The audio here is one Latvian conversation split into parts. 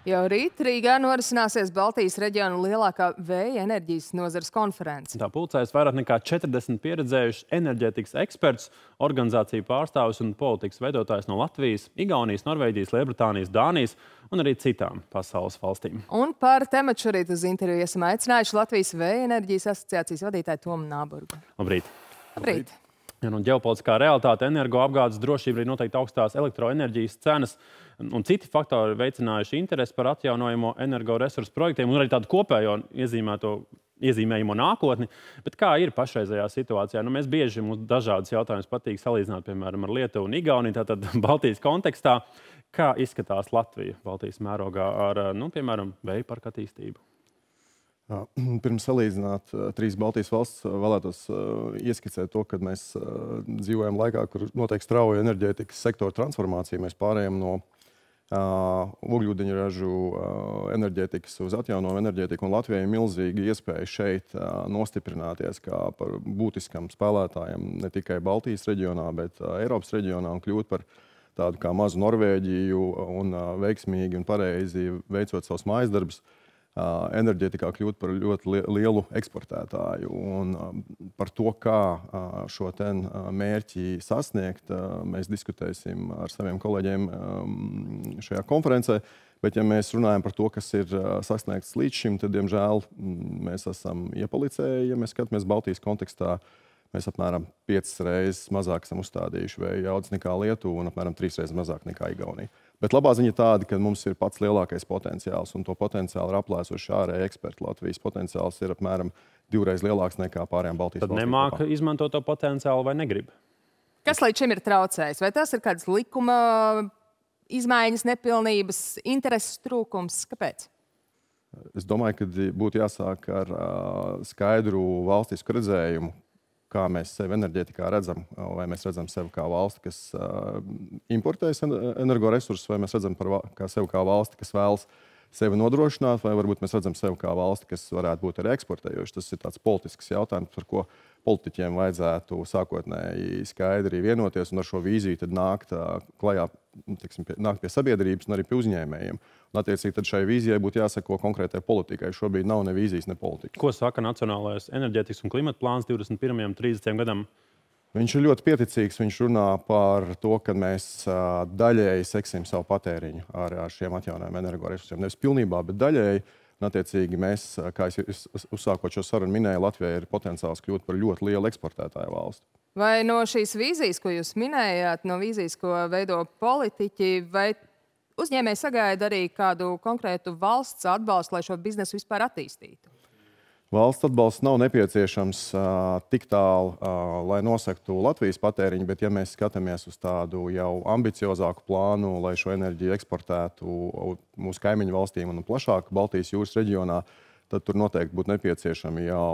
Jau rīt Rīgā norisināsies Baltijas reģiona lielākā vēja enerģijas nozares konference. Tā pulcēs vairāk nekā 40 pieredzējušus enerģētikas ekspertus, organizāciju pārstāvjus un politikas veidotājus no Latvijas, Igaunijas, Norvēģijas, Lielbritānijas, Dānijas un arī citām pasaules valstīm. Un par tematu šorīt uz interviju esam aicinājuši Latvijas vēja enerģijas asociācijas vadītāju Tomu Nāburgu. Labrīt! Labrīt! Ja, nu, ģeopolitiskā realitāte, energoapgādes drošība, ir noteikti augstās elektroenerģijas cenas un citi faktori veicinājuši interesi par atjaunojamo energoresursu projektiem un arī tādu kopējo iezīmējumu nākotni. Bet kā ir pašreizējā situācijā? Nu, mēs bieži mums dažādas jautājumus patīk salīdzināt, piemēram, ar Lietuvu un Igauniju, tātad Baltijas kontekstā. Kā izskatās Latvija Baltijas mērogā ar, piemēram, vēja parku attīstību? Pirms salīdzināt trīs Baltijas valsts, vēlētos ieskicēt to, ka mēs dzīvojam laikā, kur notiek strauja enerģētikas sektora transformācija. Mēs pārējām no ogļūdeņražu enerģētikas uz atjaunojumu enerģētiku, un Latvijai ir milzīga iespēja šeit nostiprināties kā par būtiskam spēlētājam ne tikai Baltijas reģionā, bet Eiropas reģionā un kļūt par tādu kā mazu Norvēģiju un veiksmīgi un pareizi veicot savus mājas darbus. Enerģētikā kļūt par ļoti lielu eksportētāju. Un par to, kā šo mērķi sasniegt, mēs diskutēsim ar saviem kolēģiem šajā konferencē. Bet, ja mēs runājam par to, kas ir sasniegts līdz šim, tad, diemžēl, mēs esam iepalicēji. Ja mēs skatāmies Baltijas kontekstā, mēs apmēram 5 reizes mazāk esam uzstādījuši vēja jaudas nekā Lietuva un apmēram 3 reizes mazāk nekā Igaunija. Bet labā ziņa tāda, ka mums ir pats lielākais potenciāls, un to potenciālu ir aplēsuši ārēji eksperti. Latvijas potenciāls ir apmēram 2 reizes lielāks nekā pārējām Baltijas valstīm. Tad nemāka izmantot to potenciālu vai negrib? Kas līdz šim ir traucējis? Vai tas ir kādas likuma izmaiņas, nepilnības, intereses trūkums? Kāpēc? Es domāju, ka būtu jāsāk ar skaidru valstisku redzējumu, kā mēs sevi enerģētikā redzam, vai mēs redzam sevi kā valsti, kas importēs energoresursus, vai mēs redzam sevi kā valsti, kas vēlas sevi nodrošināt, vai varbūt mēs redzam sevi kā valsti, kas varētu būt arī eksportējoši. Tas ir tāds politisks jautājums, par ko politiķiem vajadzētu sākotnēji skaidri vienoties un ar šo vīziju tad nākt klajā, nākt pie sabiedrības un arī pie uzņēmējiem. Un, attiecīgi, tad šai vīzijai būtu jāseko konkrētai politikai. Šobrīd nav ne vīzijas, ne politika. Ko saka Nacionālais enerģētikas un klimata plāns 21. un 30. gadam? Viņš ir ļoti pieticīgs. Viņš runā par to, ka mēs daļēji seksim savu patēriņu ar šiem atjaunojumiem energoresursiem. Nevis pilnībā, bet daļēji. Un, attiecīgi, mēs, kā es uzsākot šo sarunu minēju, Latvijai ir potenciāls kļūt par ļoti lielu eksportētāju valsti. Vai no šīs vīzijas, ko jūs minējāt, no vīzijas, ko veido politiķi, vai uzņēmēji sagaida arī kādu konkrētu valsts atbalstu, lai šo biznesu vispār attīstītu? Valsts atbalsts nav nepieciešams tik tālu, lai nosaktu Latvijas patēriņu, bet ja mēs skatāmies uz tādu jau ambiciozāku plānu, lai šo enerģiju eksportētu mūsu kaimiņu valstīm un plašāk Baltijas jūras reģionā, tad tur noteikti būtu nepieciešami jau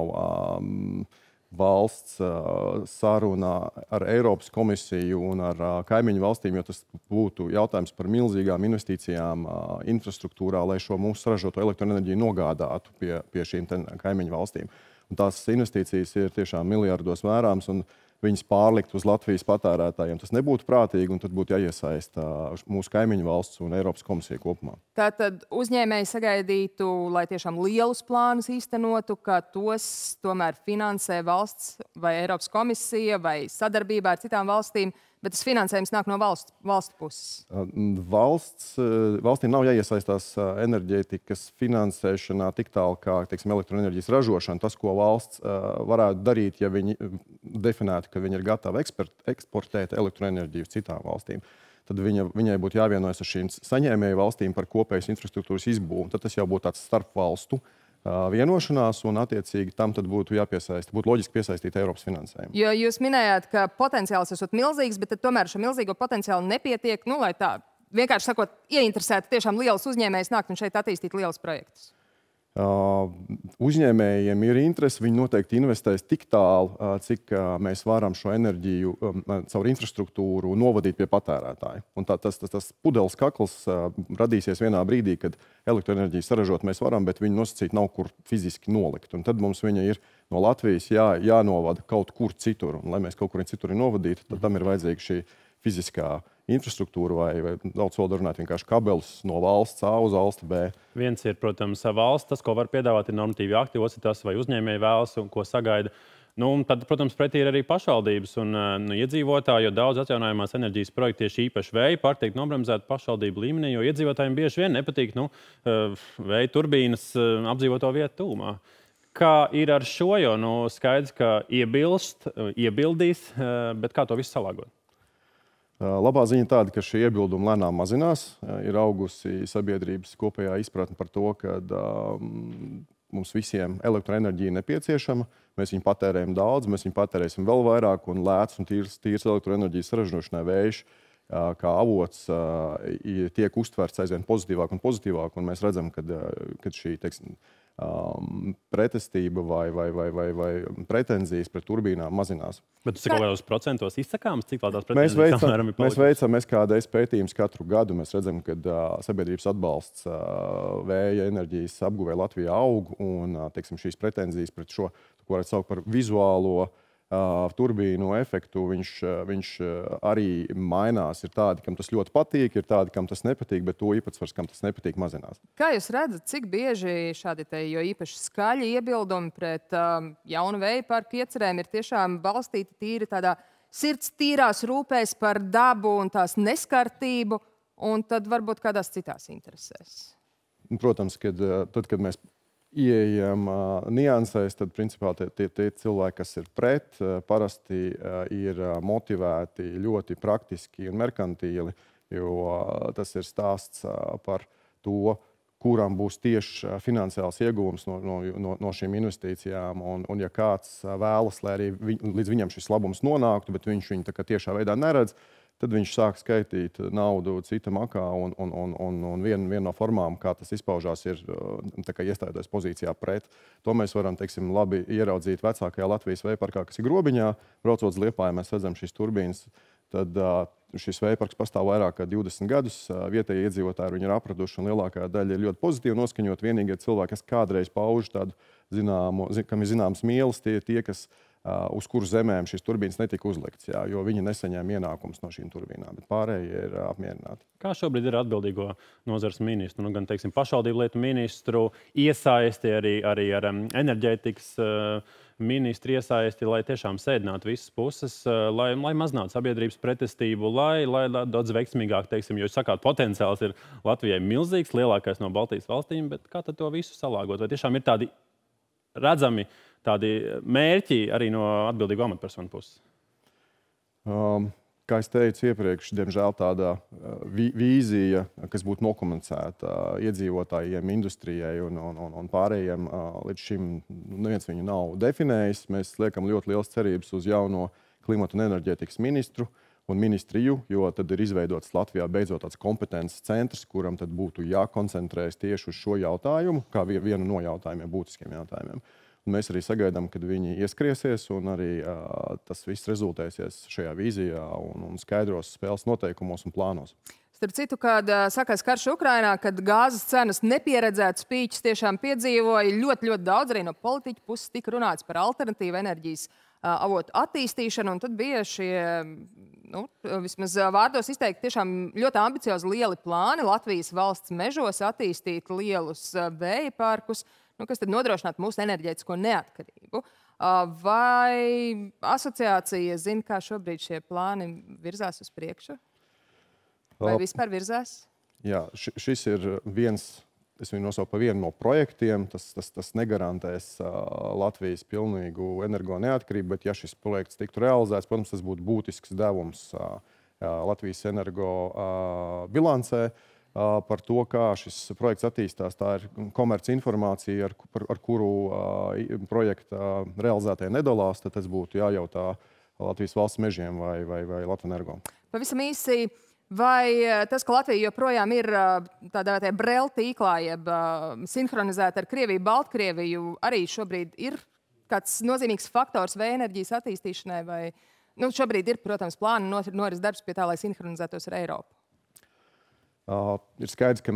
valsts saruna ar Eiropas komisiju un ar kaimiņu valstīm, jo tas būtu jautājums par milzīgām investīcijām infrastruktūrā, lai šo mūsu saražoto elektroenerģiju nogādātu pie šīm kaimiņu valstīm. Un tās investīcijas ir tiešām miljardos vērāmas, un viņas pārlikt uz Latvijas patērētājiem. Tas nebūtu prātīgi, un tad būtu jāiesaista mūsu kaimiņu valsts un Eiropas komisija kopumā. Tātad uzņēmēji sagaidītu, lai tiešām lielus plānus īstenotu, ka tos tomēr finansē valsts vai Eiropas komisija vai sadarbībā ar citām valstīm, bet tas finansējums nāk no valstu puses. Valstīm nav jāiesaistās enerģētikas finansēšanā tik tālu kā, teiksim, elektroenerģijas ražošana. Tas, ko valsts varētu darīt, ja viņi definētu, ka viņi ir gatavi eksportēt elektroenerģiju uz citām valstīm, tad viņai būtu jāvienojas ar šīm saņēmēju valstīm par kopējas infrastruktūras izbūvi. Tad tas jau būtu tāds starpvalstu vienošanās, un attiecīgi tam tad būtu loģiski piesaistīt Eiropas finansējumu. Jo jūs minējāt, ka potenciāls esot milzīgs, bet tomēr šo milzīgo potenciālu nepietiek, lai tā, vienkārši sakot, ieinteresētu tiešām liels uzņēmējs nākt un šeit attīstīt lielus projektus. Uzņēmējiem ir interese, viņi noteikti investēs tik tālu, cik mēs varam šo enerģiju caur infrastruktūru novadīt pie patērētāja. Un tas pudeles kakls radīsies vienā brīdī, kad elektroenerģiju saražot mēs varam, bet viņu nosacīt nav kur fiziski nolikt. Un tad mums viņa ir no Latvijas jānovada kaut kur citur. Un, lai mēs kaut kur citur novadītu, tad tam ir vajadzīga šī fiziskā infrastruktūra vai daudz valodā runāt vienkārši kabelis no valsts A uz valsti B. Viens ir, protams, valsts, tas, ko var piedāvāt, ir normatīvi akti, otrs ir tas, vai uzņēmēji vēlas un ko sagaida. Nu, tad, protams, pretī ir arī pašvaldības un iedzīvotāji, jo daudz atjaunojamās enerģijas projektu tieši īpaši vēja parki tiek nobremzēti pašvaldību līmenī, jo iedzīvotājiem bieži vien nepatīk vēja turbīnas apdzīvoto vietu tūmā. Kā ir ar šo, jo skaidrs, ka iebildīs, bet kā to visu salāgot? Labā ziņa tāda, ka šie iebildumi lēnām mazinās. Ir augusi sabiedrības kopējā izpratne par to, ka mums visiem elektroenerģija nepieciešama. Mēs viņu patērējam daudz, mēs viņu patērēsim vēl vairāk, un lēts un tīrs elektroenerģijas ražošanai vējš kā avots tiek uztverts aizvien pozitīvāk un pozitīvāk. Un mēs redzam, ka šī pretestība vai pretenzijas pret turbīnām mazinās. Bet cik lielās procentos izsakāms, cik tās pretenzijas apmēram ir palikušas? Mēs veicam SKDS pētījumus katru gadu. Mēs redzam, ka sabiedrības atbalsts vēja enerģijas apguvē Latvijā aug, un šīs pretenzijas pret šo, ko varētu saukt par vizuālo turbīnu efektu, viņš arī mainās. Ir tādi, kam tas ļoti patīk, ir tādi, kam tas nepatīk, bet to īpatsvars, kam tas nepatīk, mazinās. Kā jūs redzat, cik bieži šādi jo īpaši skaļi iebildumi pret jaunu vēja parku iecerēm ir tiešām balstīti tīri tādā sirds tīrās rūpēs par dabu un tās neskartību, un tad varbūt kādās citās interesēs? Protams, tad, kad mēs ieejam niansēs, tad principā tie cilvēki, kas ir pret, parasti ir motivēti ļoti praktiski un merkantīli, jo tas ir stāsts par to, kuram būs tieši finansiāls ieguvums no šīm investīcijām. Un ja kāds vēlas, lai arī līdz viņam šis labums nonāktu, bet viņš viņu tiešā veidā neredz, tad viņš sāk skaitīt naudu cita makā, un viena no formām, kā tas izpaužās, ir iestājoties pozīcijā pret. To mēs varam, labi ieraudzīt vecākajā Latvijas vēja parkā, kas ir Grobiņā. Braucot uz Liepāju, mēs redzam šīs turbīnas. Tad šis vēja parks pastāv vairāk kā 20 gadus. Vietējie iedzīvotāji viņu ir apraduši, un lielākā daļa ir ļoti pozitīvi noskaņot. Vienīgie cilvēki, kas kādreiz pauž tādu kam ir zināms mīlas, tie, kas uz kuru zemēm šīs turbīnas netika uzlikts, jo viņi nesaņēma ienākumus no šīm turbīnām, bet pārējie ir apmierināti. Kā šobrīd ir atbildīgo nozares ministru, gan pašvaldību lietu ministru iesaisti, arī ar enerģētikas ministru iesaisti, lai tiešām sēdinātu visas puses, lai mazinātu sabiedrības pretestību, lai daudz veiksmīgāk, jo jūs sakāt, potenciāls ir Latvijai milzīgs, lielākais no Baltijas valstīm, bet kā tad to visu salāgot? Vai tiešām ir tādi redzami tādi mērķi arī no atbildīgo amatpersonu puses? Kā es teicu iepriekš, diemžēl tāda vīzija, kas būtu nokomunicēta iedzīvotājiem, industrijai un pārējiem, līdz šim neviens viņu nav definējis. Mēs liekam ļoti liels cerības uz jauno klimata un enerģētikas ministru un ministriju, jo tad ir izveidots Latvijā beidzot tāds kompetences centrs, kuram tad būtu jākoncentrējas tieši uz šo jautājumu, kā vienu no jautājumiem, būtiskiem jautājumiem. Un mēs arī sagaidām, kad viņi ieskriesies, un arī tas viss rezultēsies šajā vīzijā un skaidros spēles noteikumos un plānos. Starp citu, kad sākās karš Ukrainā, kad gāzes cenas nepieredzētas spīķus tiešām piedzīvoja, ļoti daudz arī no politiķu puses tika runāts par alternatīvu enerģijas avotu attīstīšanu, un tad bija šie, vismaz vārdos izteikti, tiešām ļoti ambiciozi lieli plāni Latvijas valsts mežos attīstīt lielus vēja parkus, kas tad nodrošinātu mūsu enerģētisko neatkarību. Vai asociācija zina, kā šobrīd šie plāni virzās uz priekšu? Vai vispār virzās? Jā, šis ir viens, es viņu nosaucu par vienu no projektiem. Tas negarantēs Latvijas pilnīgu energo neatkarību, bet ja šis projekts tiktu realizēts, protams, tas būtu būtisks devums Latvijas energo bilancē. Par to, kā šis projekts attīstās. Tā ir komerci informācija, ar kuru projekta realizētāji nedalās. Tad tas būtu jājautā Latvijas valsts mežiem vai Latvenergo. Pavisam īsi, vai tas, ka Latvija joprojām ir tādā BRELL tīklā, jeb sinhronizēta ar Krieviju, Baltkrieviju, arī šobrīd ir kāds nozīmīgs faktors vēja enerģijas attīstīšanai? Vai, šobrīd ir, protams, plāni noris darbs pie tā, lai sinhronizētos ar Eiropu. Ir skaidrs, ka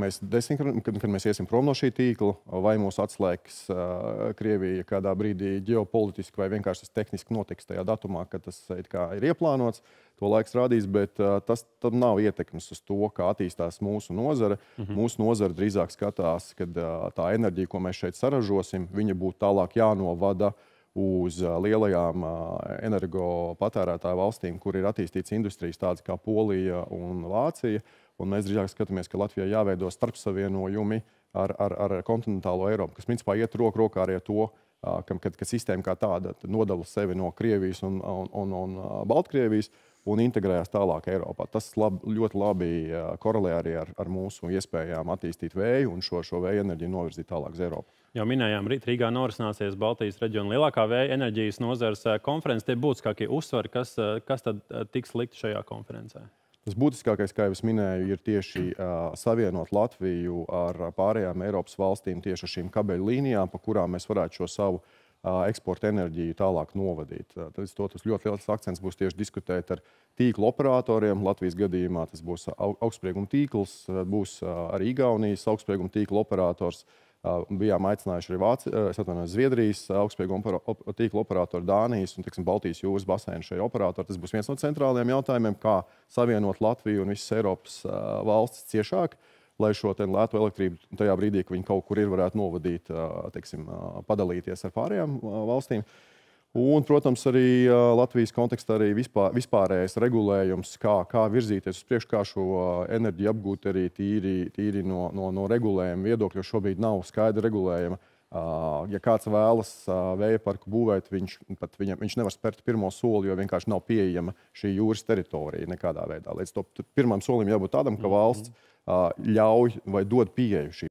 kad mēs iesim prom no šī tīkla, vai mūs atslēgs Krievija kādā brīdī ģeopolitiski vai vienkārši tas tehniski notiks tajā datumā, kad tas ir ieplānots. To laiks rādīs, bet tam nav ietekmes uz to, kā attīstās mūsu nozare. Mūsu nozare drīzāk skatās, ka tā enerģija, ko mēs šeit saražosim, viņa būtu tālāk jānovada uz lielajām energopatērētāju valstīm, kur ir attīstīts industrijas tādas kā Polija un Vācija. Un mēs drīzāk skatāmies, ka Latvijai jāveido starpsavienojumi ar kontinentālo Eiropu, kas principā iet roku rokā arī ar to, ka sistēma kā tāda nodala sevi no Krievijas un Baltkrievijas un integrējās tālāk Eiropā. Tas ļoti labi korelē arī ar mūsu iespējām attīstīt vēju un šo vēja enerģiju novirzīt tālāk uz Eiropu. Jau minējām, rīt Rīgā norisināsies Baltijas reģiona lielākā vēja enerģijas nozares konference. Tie būtiskākie uzsvari, kas tad tiks likt šajā konferencē? Tas būtiskākais, kā jau es minēju, ir tieši savienot Latviju ar pārējām Eiropas valstīm tieši ar šīm kabeļu līnijām, pa kurām mēs varētu šo savu eksporta enerģiju tālāk novadīt. Tas ļoti liels akcents būs tieši diskutēt ar tīklu operatoriem. Latvijas gadījumā tas būs augstsprieguma tīkls, būs arī Igaunijas augstsprieguma tīkla operators. Bijām aicinājuši arī Zviedrijas augstsprieguma tīkla operatoru, Dānijas un Baltijas jūras basēnu šai operatori. Tas būs viens no centrālajiem jautājumiem, kā savienot Latviju un visas Eiropas valstis ciešāk, lai šo lēto elektrību tajā brīdī, ka viņi kaut kur varētu novadīt, padalīties ar pārējām valstīm. Un, protams, arī Latvijas kontekstā arī vispārējais regulējums, kā virzīties uz priekšu, kā šo enerģiju apgūt arī tīri no regulējuma viedokļa, jo šobrīd nav skaidra regulējuma. Ja kāds vēlas vēja parku būvēt, viņš nevar spērt pirmo soli, jo vienkārši nav pieejama šī jūras teritorija nekādā veidā. Līdz to pirmam solim jābūt tādam, ka valsts ļauj vai dod pieeju šī